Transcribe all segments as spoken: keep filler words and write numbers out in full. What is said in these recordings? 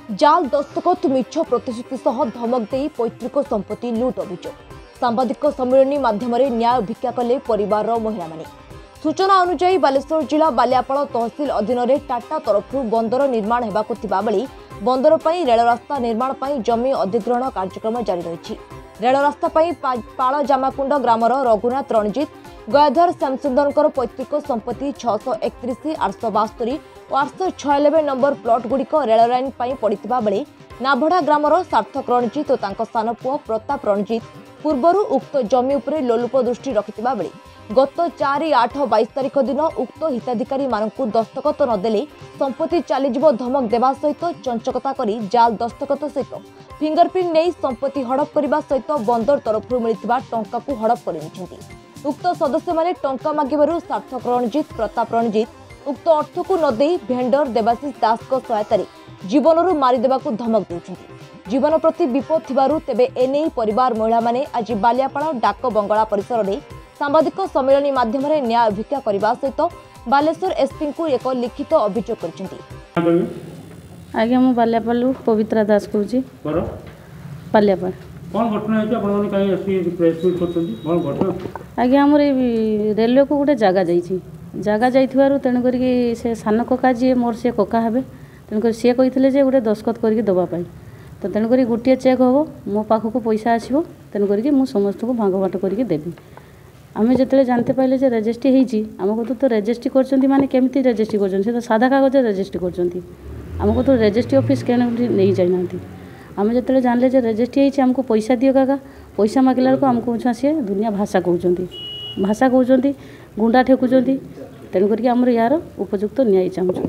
जाल दस्तखत मिछ प्रतिश्रुति सह धमक दे पैतृक संपत्ति लुट अभियोग सांबादिक सम्मेलन माध्यम न्याय भिक्षा कले परिवार महिला माने। सूचना अनुसार बालेश्वर जिला बालियापाल तहसिल अधीन में टाटा तरफ बंदर निर्माण होगाकु थिबा बेले बंदर पर रेल रास्ता निर्माण पर जमी अधिग्रहण कार्यक्रम जारी रही। रेल रास्ता पाल जामाकुंड ग्रामर रघुनाथ रणजित गयाधर श्यामसुंदर पैतृक संपत्ति छःश एकतीस आठश बास्तरी और आठश छयानबे नंबर प्लट गुड़िक रेल लाइन पड़ता बेले नाभड़ा ग्रामर सार्थक रणजित और सान पुओ प्रताप रणजित पूर्वर उक्त जमी उपरे लोलुप दृष्टि रखिथिबा बेले गत चार आठ बाईस तारीख दिन उक्त हिताधिकारी मानकु दस्तखत नदेले संपत्ति चलीजिव धमक देवा सहित चंचकता करी जाल दस्तखत सहित फिंगरप्रिंट नहीं संपत्ति हड़प करने सहित बंदर तरफ मिलता टंका को हड़प कर उक्त सदस्य माने टंका मागिबारु सार्थक रणजित प्रताप रणजित उक्त अर्थ को नदे भेंडर देवाशीष दास को सहायतारे जीवनरू मारिदेबाकू धमक देउछन्ति। जीवन प्रति विपद थिबारु तेबे एने परिवार महिला माने आज बालियापाल डाक बंगला परिसर में सांबादिक सम्मेलन माध्यम न्याय भिक्षा करने सहित बालेश्वर एसपी को एक लिखित अभियोग करछन्ति। आज्ञा मु बालियापाल पवित्रा दास कहूँ बालियापाल कौन घटना है आपण माने काई एसपी प्रेस मीट करछन्ति कौन घटना आज्ञा हमर रेलवे को गोटे जगह जाइछि जगह जाइथिबारु तेणु करके से सान कका जी मोर से कका हेबे तेणु कर सी कही जे गोटे दस्खत करके दवापाई तो तेणु कर गोटे चेक हम मो पाखक पैसा आसो तेणु करके मु समस्त को भाग बाट करके देवी आम जो जानते पाइले जे रेजिस्ट्री होती आमको तो, तो रेजिस्ट्री कर माने केमती रेजिस्ट्री कर तो सादा कागज रेजिस्ट्री कर आमको तो रेजिस्ट्री ऑफिस के नहीं जाना आम जो जानले जे रेजिस्ट्री होती आमको पैसा दियो काका पैसा मागिला बेलू आमको सी दुनिया भाषा कहते भाषा कहते गुंडा ठेकुंट तेणुक आम यार उपयुक्त न्याय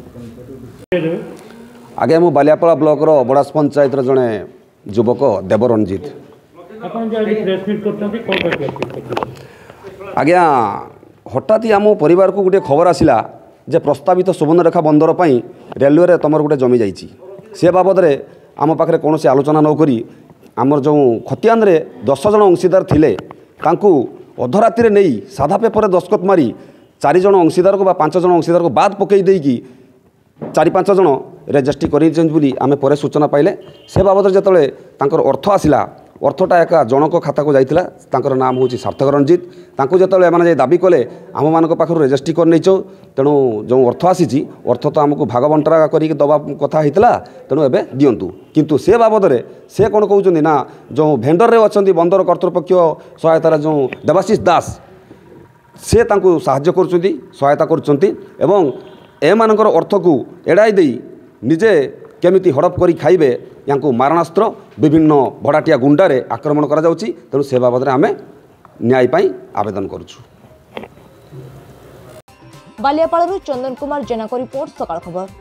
चाहूँ। आगे मु बालियापाल ब्लॉक रो बड़ास पंचायत रो जने युवक देव रंजित आज्ञा हठात आम परिवार को गोटे खबर आसला जे प्रस्तावित सुवर्णरेखा बंदर पर रेलवे तुम गोटे जमी जाइए से बाबद आम पाखे कौन आलोचना नक आमर जो खतियान रे दस जन अंशीदार थिले तांकु अधराति नहीं साधा पेपर दस्खत मारी चार जन अंशीदार को पांच जन अंशीदार को बाद पकई देकी चार पांच जन रेजिस्ट्री करें आम पर सूचना पाइले से बाबद जिते अर्थ आसला अर्थटा एक जनक खाता को जाइला तांकर नाम हूँ सार्थक रंजित तांको जिते मैंने दाबी कले आम मान पाखर रेजिस्ट्री कर नहीं तेणु जो अर्थ आसी अर्थ तो आमको भाग बंटरा करके दवा कथा होता तेणु एवं दिंतु किंतु से बाबद से कौन कहते ना जो भेंडर रे अच्छा बंदर कर्तृपक्ष सहायतार जो देवाशीष दास से तांको साहाय्य करुँच सहायता करुँच अर्थ को एड़ाई दे निजे केमिति हड़प करी खाइबे यांको मारणास्त्र विभिन्न भड़ाटिया गुंडारे आक्रमण करा जाउची तेणु से बाबद आम न्याय पाई आवेदन करुछु। बालियापाल चंदन कुमार जेना को रिपोर्ट सकाळ खबर।